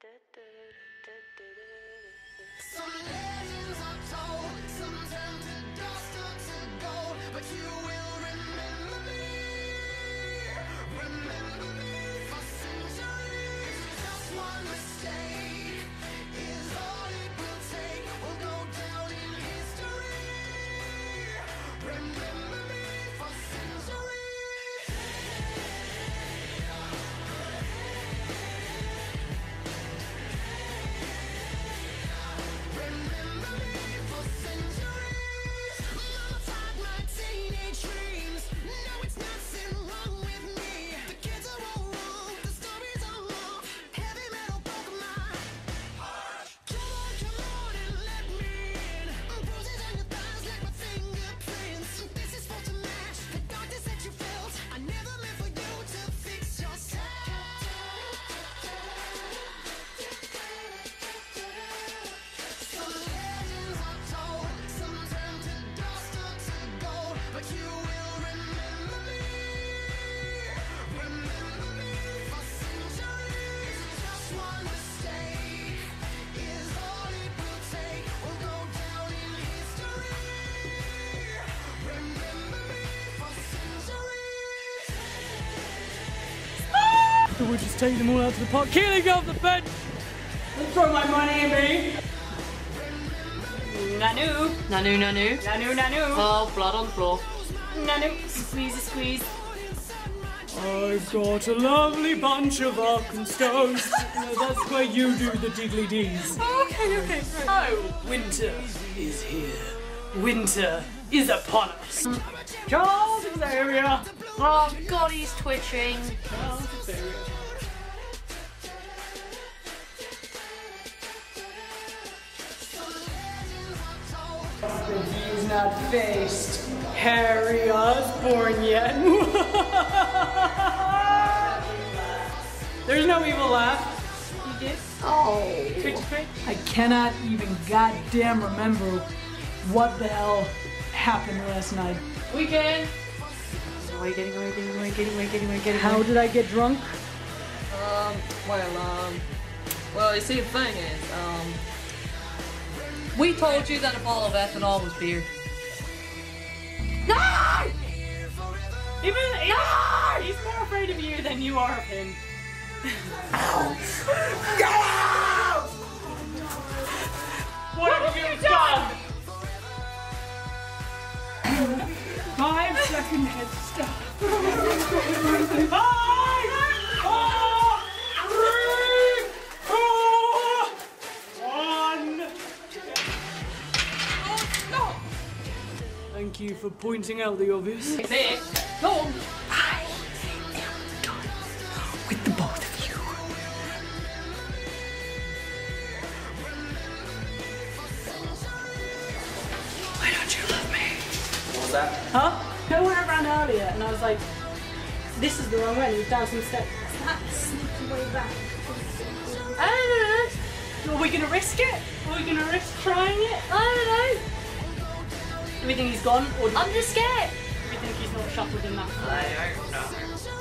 Some legends are told, some turn to dust or to gold, but you will remember me for centuries. Just one mistake is all it will take. We'll go down in history. Remember me for centuries. Remember me for centuries. Montage my teenage dreams. No, it's nothing wrong with me. The kids are all wrong, the stories are wrong. Heavy metal broke my heart. Come on and let me in. Bruises on your thighs like my fingerprints. This is supposed to match the darkness that you felt. I never meant for you to fix yourself. Some legends are told, some turn to dust or to gold, but you will remember me for centuries. Just one mistake is all it will take. We'll go down in history. Remember me for centuries. So we'll just take them all out to the park. Keely, off the bench! Let's throw my money at me! Nanu! Nanu, nanu. Nanu, nanu! Oh, blood on the floor. Nanu! Squeeze, squeeze. I've got a lovely bunch of Arkenstones. That's where you do the diggly dees. Okay, okay. Oh, winter is here. Winter is upon us. Charles Xavier! Oh, God, he's twitching. Charles Xavier. He's not faced Harry Osborn yet. There's no evil laugh. You did? Oh. Twitch, twitch. I cannot even goddamn remember what the hell happened last night. Weekend. Away, getting. How did I get drunk? Well, you see, the thing is, we told you that a bottle of ethanol was beer. No! He's more afraid of you than you are of him. What have you done? 5 second head start. 5, 4, 3, 2, 1. Thank you for pointing out the obvious. Nick, go on. I am done with the both of you. Why don't you love me? What was that? Huh? I went around earlier and I was like, this is the wrong way, and he's down some steps. That's sneaky way back. I don't know. Are we gonna risk it? Are we gonna risk trying it? I don't know. Do we think he's gone? Or do I'm just scared. we think he's not shuffled in that? I don't know.